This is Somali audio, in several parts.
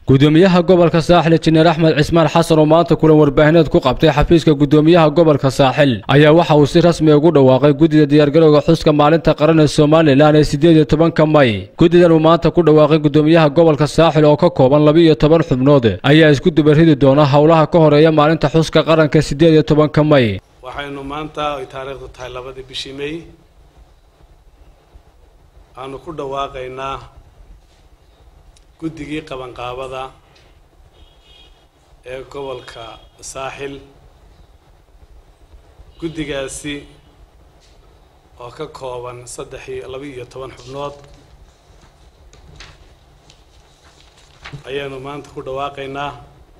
gudoomiyaha gobolka Saaxil Injineer Axmed Cismaan Xasan oo maanta kulan warbaahineed ku qabtay xafiiska gudoomiyaha gobolka Saaxil ayaa waxa uu si rasmi ah ugu dhawaaqay guddiga diyaargarowga xuska maalinta qaran ee Soomaaliland ee 18 May. Guddigan uu maanta ku dhawaaqay gudoomiyaha gobolka Saaxil oo ka kooban 12 xubnood ayaa isku dubaridi doona hawlaha ka horeeya maalinta xuska qaranka 18 May. waxaynu maanta ay taariikhdu tahay 2 bishii May aanu ku dhawaaqaynaa guddigii qabanqaabada ee gobolka Saaxil. guddigaasi oo ka kooban 12 xubnood ayaanu maanta ku dhawaaqaynaa.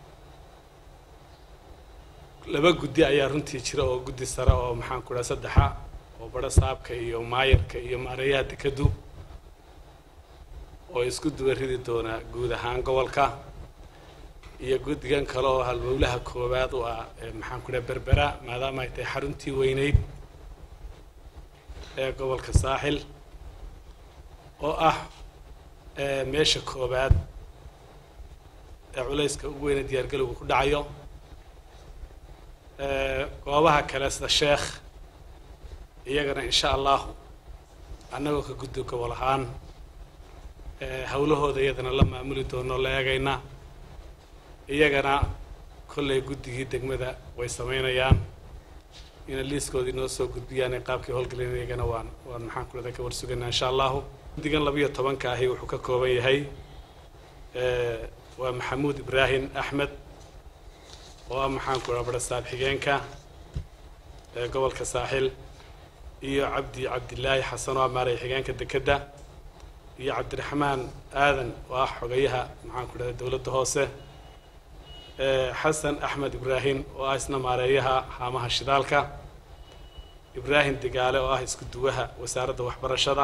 laba guddi ayaa runtii jira oo guddi sare oo maxaan ku dhahay saddexa oo bada saabka iyo maayarka iyo maareeyaha dekadu oo isku dubaridi doona guud ahaan gobolka iyo guddigan kale oo halbowlaha koowaad u ah maxaan ku dhahay Berbera maadaama ay tahay xaruntii weyneyd ee gobolka Saaxil oo ah meesha koowaad ee culayska ugu weyn ee diyaargalowga ku dhacayo. goobaha kale sida Sheekh iyagana insha Allah annagoo ka guddo gobol ahaan hawlahooda iyadana la maamuli doono la eegayna iyagana kolley guddigii degmada way sameynayaan in liiskoodii noo soo gudbiyaan qaabkii howlgalin iyagana waan maxaan ku leedahay ka warsuganaa insha Allah. guddigan 12 ka ahi wuxuu ka kooban yahay waa Maxamuud Ibrahim Axmed oo maxaan ku raabada saab xigeenka ee gobolka Saaxil iyo Cabdilaahi Xasan oo maareey xigeenka dekada iyo Cabdiraxmaan Aadan oo xogayaha maxaan ku dhahay dawladda hoose Xasan Axmed Ibrahim oo isna maareeyaha haamaha shidaalka Ibrahim Digaale oo isku duwaha wasaaradda waxbarashada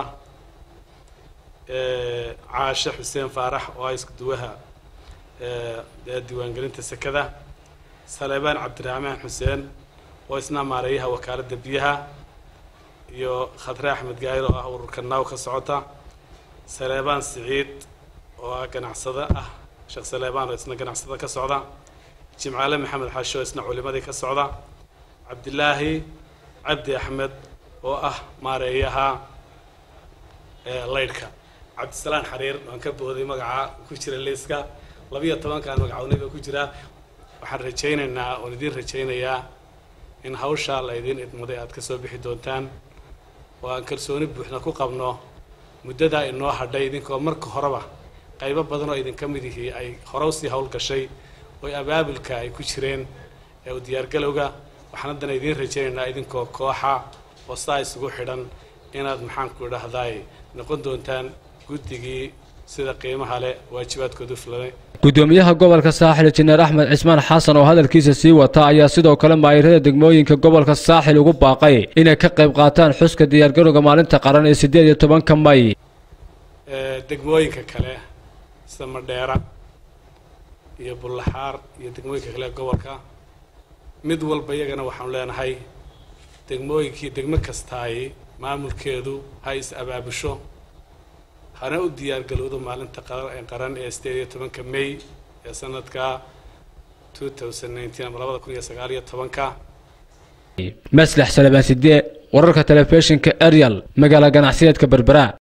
Caashe Xuseen Faarax oo isku duwaha diiwaangelinta sakada Salebaan Cabdiraxmaan Xuseen oo isna maareeyaha wakaaladda biyaha iyo Khadra Axmed Gaayro oo ururka naaw ka socota Salebaan Siciid oo ganacsada ah Sheekh Salebaan oo isna ganacsada ka socda Jimcaale Maxamed Xasho isna culimadii ka socda Cabdilaahi Cabdi Axmed oo maareeyaha leydka Cabdisalaan Xariir oo ka booday magaca ku jira liiska 12 ka magacoonayba ku jira. waxaan rajaynaynaa oo idin rajaynayaa in hawsha la idin idmaday aad ka soo bixi doontaan oo aan kalsooni buuxna ku qabno muddada inoo hadhay idinkoo marka horeba qaybo badan oo idin ka mid yihiin ay hore u sii hawl gashay oo abaabulka ay ku jireen ee diyaargalowga. waxaan haddana idin rajaynaynaa idinkoo kooxa oo saa isugu xidhan inaad maxaan ku dhahday noqon doontaan guddigii sida qiimaha leh waajibaadkoodu fulanay. gudoomiyaha gobolka Saaxil Injineer Axmed Cismaan Xasan oo hadalkiisa sii wata ayaa sidoo kale maareeyada degmooyinka gobolka Saaxil ugu baaqay inay ka qayb qaataan xuska diyaargarowga maalinta qaran ee 18 May. degmooyinka kale sida Madheera iyo Bullaxaar iyo degmooyinka kale gobolka mid walba iyagana waxaan leenahay degmo kasta ay maamulkeedu hay is abaabusho hana u diyaargalowdo maalinta qaran ee 18 May ee sanadka 2019 ama 2019. maslax Salebaan Sidee wararka telefishinka Ariel magaala ganacsiyeedka Berbera.